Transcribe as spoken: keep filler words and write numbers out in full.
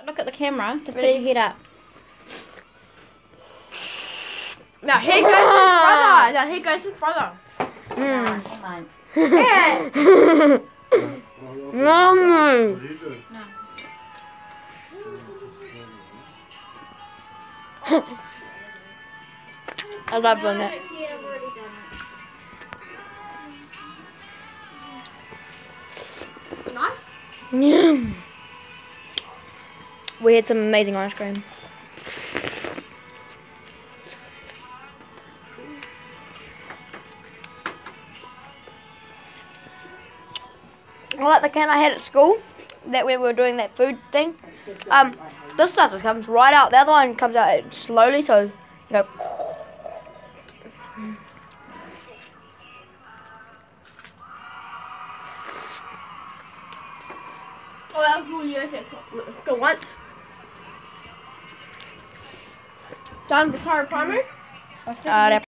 Look at the camera. Just put your head up. Now here goes his brother. Now here goes his brother. Mm. Come on. Yeah. No. I love doing that. Nice. Yeah. We had some amazing ice cream. I like the can I had at school, that when we were doing that food thing. Um, this stuff just comes right out. The other one comes out slowly, so you go. Oh, that was cool. You guys go once. Done for primary? Uh,